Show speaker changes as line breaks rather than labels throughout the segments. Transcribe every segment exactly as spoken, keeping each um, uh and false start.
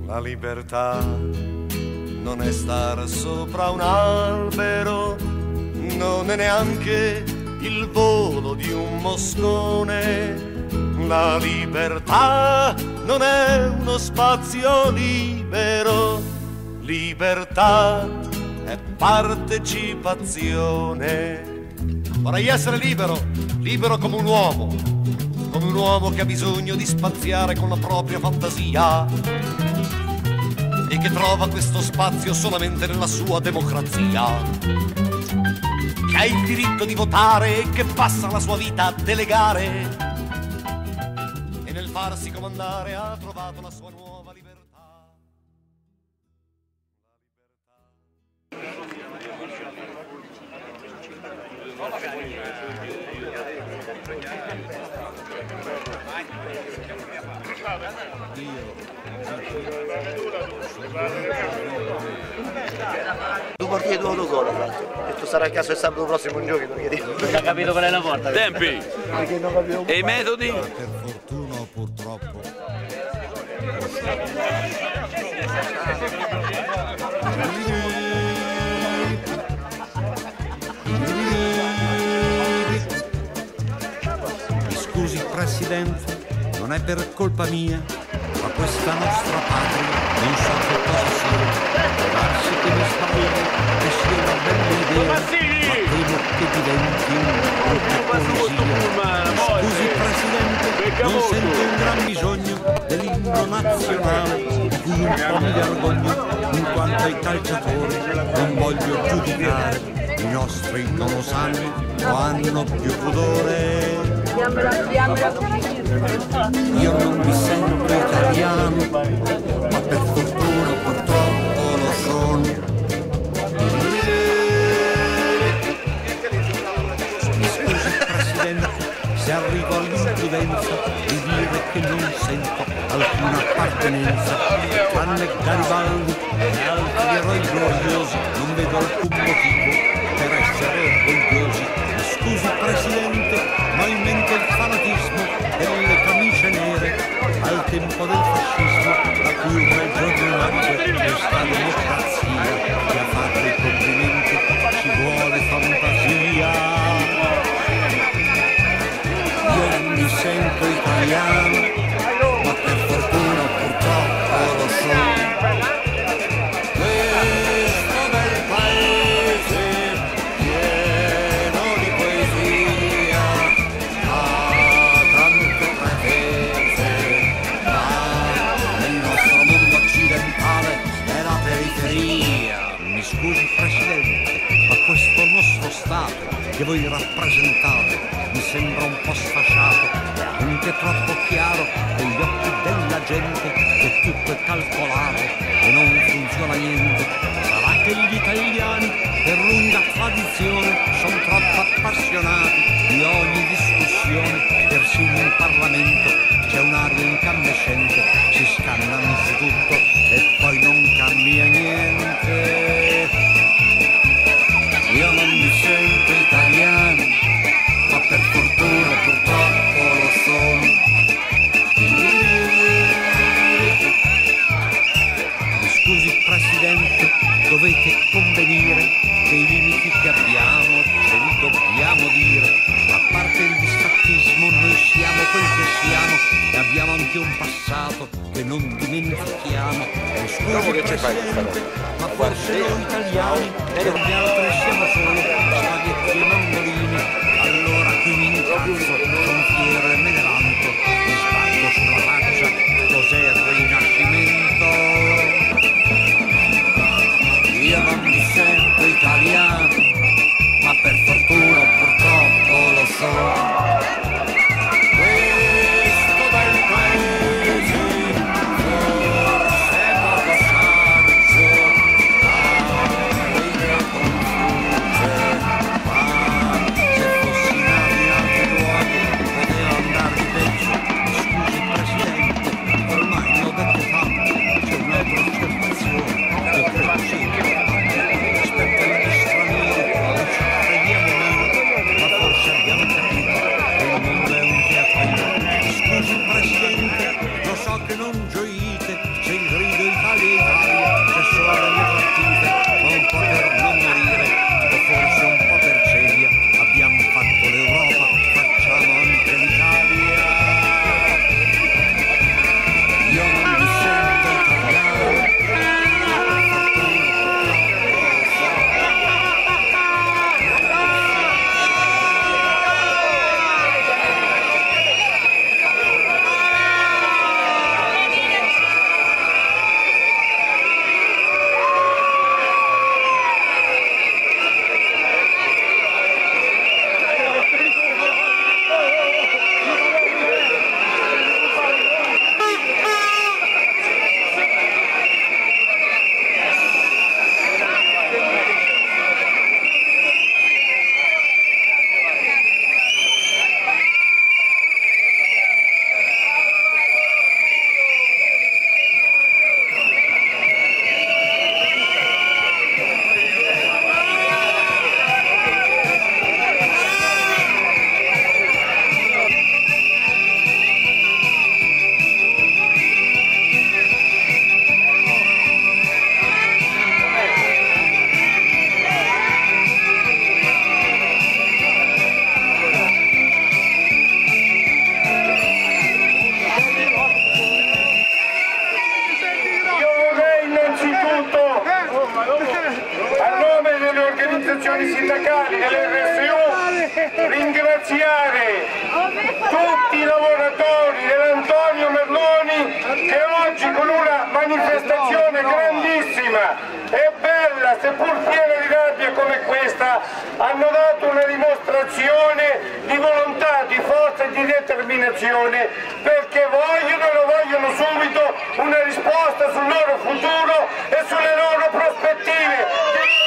La libertà non è star sopra un albero, non è neanche il volo di un moscone. La libertà non è uno spazio libero, libertà è partecipazione. Vorrei essere libero, libero come un uomo, come un uomo che ha bisogno di spaziare con la propria fantasia e che trova questo spazio solamente nella sua democrazia, che ha il diritto di votare e che passa la sua vita a delegare e nel farsi comandare ha trovato la sua nuova libertà.
Tu porti due autogol, e tu sarai a caso il sabato prossimo un gioco, perché non
hai capito qual è la porta.
Tempi e i metodi?
Per fortuna o purtroppo.
Mi scusi Presidente, non è per colpa mia, ma questa nostra patria non so che cosa sia. Può darsi che mi sbaglio, che sia una bella idea, ma temo che diventi una brutta poesia. Scusi Presidente, non sento un gran bisogno dell'inno nazionale, di cui un po' mi vergogno, in quanto ai calciatori non voglio giudicare. I nostri non lo sanno o hanno più pudore. Io non mi sento italiano, ma per fortuna purtroppo lo sono. Mi scusi Presidente se arrivo all'imprudenza di dire che non sento alcuna appartenenza, tranne Garibaldi e altri eroi gloriosi, non vedo alcun motivo per essere orgogliosi. Mi scusi Presidente, ma ho in mente il fanatismo delle camicie nere al tempo del fascismo, a cui un bel giorno nasce questa democrazia che a fare i complimenti ci vuole fantasia. Io non mi sento italiano, ma per fortuna purtroppo lo sono. Questo bel paese pieno di poesia ha tante pretese, ma nel nostro mondo occidentale è la periferia. Mi scusi Presidente, ma questo nostro Stato che voi rappresentate mi sembra un po' sfasciato, anche troppo chiaro agli occhi della gente che tutto è calcolato e non funziona niente. Sarà che gli italiani per lunga tradizione sono troppo appassionati di ogni discussione, persino in Parlamento c'è un'aria incandescente, si scanna anzitutto e poi non cambia niente. Io non mi sento italiano, ma per fortuna purtroppo lo sono. Mi scusi Presidente, dovete convenire che i limiti che abbiamo ce li dobbiamo dire. A parte il disfattismo noi siamo quel che siamo e abbiamo anche un passato che non dimentichiamo. Mi scusi Presidente, ma forse noi italiani per gli altri siamo solo spaghetti e mandolini. Allora qui mi incazzo, son fiero e me ne vanto, mi sbatto sulla faccia, cos'è il rinascimento? Io non mi sento italiano, ma per fortuna purtroppo lo so. Questo bel paese forse è poco saggio, ah, mi confonde.
a nome delle organizzazioni sindacali dell'R S U, ringraziare tutti i lavoratori dell'Antonio Merloni che oggi con una manifestazione grandissima e bella, seppur piena di rabbia come questa, hanno dato una dimostrazione di volontà, di forza e di determinazione, perché vogliono e lo vogliono subito una risposta sul loro futuro e sulle loro prospettive.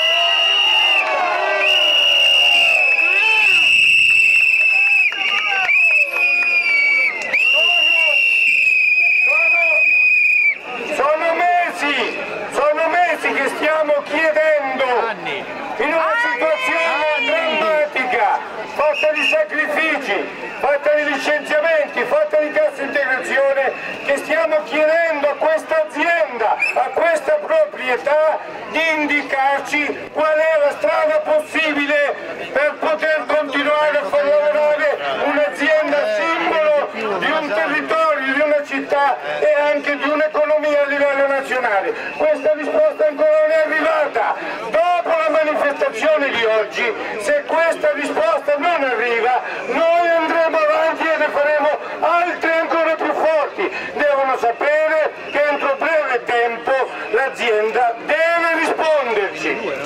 Sono mesi, sono mesi che stiamo chiedendo, in una situazione drammatica, fatta di sacrifici, fatta di licenziamenti, fatta di cassa integrazione, che stiamo chiedendo a questa azienda, a questa proprietà, di indicarci qual è la strada possibile per poter continuare a far lavorare un'azienda simbolo di un territorio, di una città e anche di un'economia a livello nazionale. Questa risposta ancora non è arrivata. Dopo la manifestazione di oggi, se questa risposta non arriva, noi andremo avanti e ne faremo altre ancora più forti. Devono sapere che entro breve tempo l'azienda deve risponderci.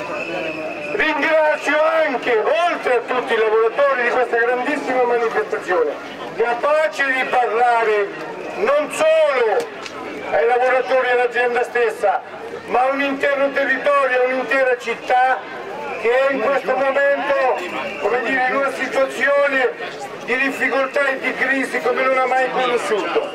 Ringrazio anche, oltre a tutti i lavoratori di questa grandissima manifestazione, capace di parlare non solo ai lavoratori e all'azienda stessa, ma a un intero territorio, a un'intera città che è in questo momento, come dire, in una situazione di difficoltà e di crisi come non ha mai conosciuto.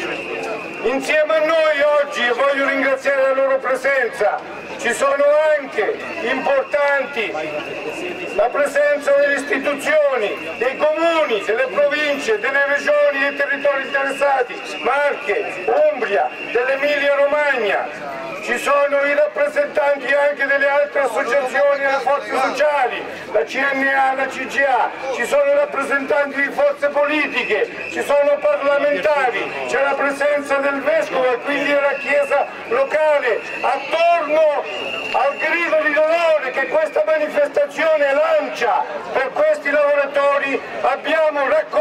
Insieme a noi oggi, e voglio ringraziare la loro presenza, ci sono anche importanti la presenza delle istituzioni, dei comuni, delle province, delle regioni, dei territori interessati, Marche, Umbria, dell'Emilia Romagna. Ci sono i rappresentanti anche delle altre associazioni e le forze sociali, la C N A, la C G A, ci sono i rappresentanti di forze politiche, ci sono parlamentari, c'è la presenza del vescovo e quindi della chiesa locale. Attorno al grido di dolore che questa manifestazione lancia per questi lavoratori abbiamo raccolto